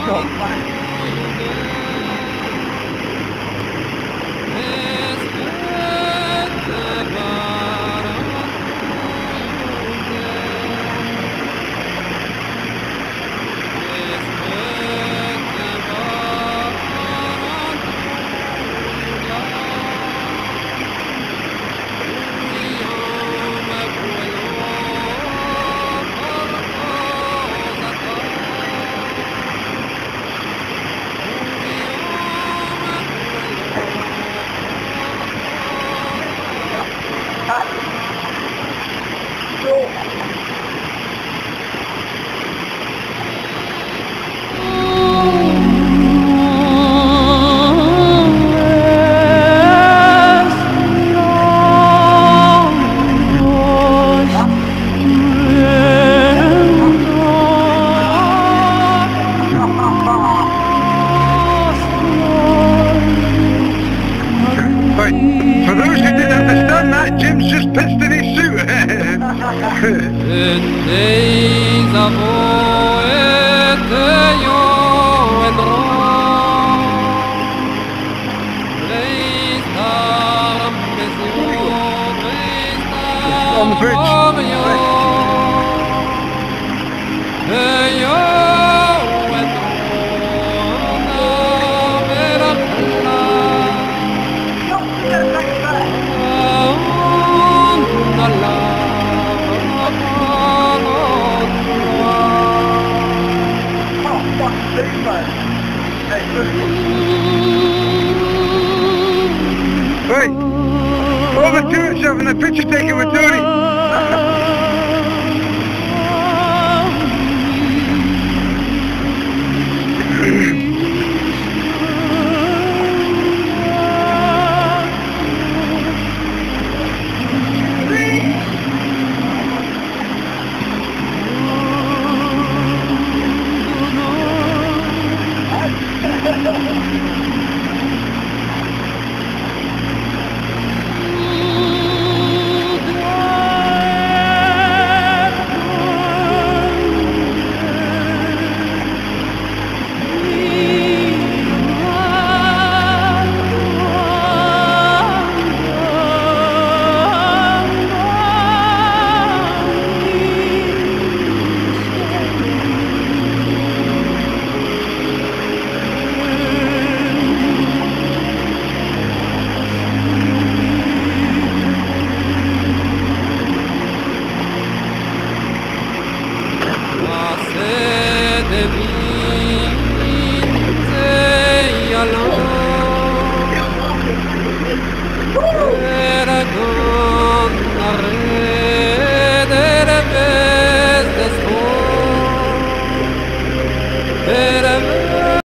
shot back. For those who didn't understand that, Jim's just pissed in his suit. The days of old and wrong. Praise On the bridge. Right, all the tourists having a picture taken with Tony. Era con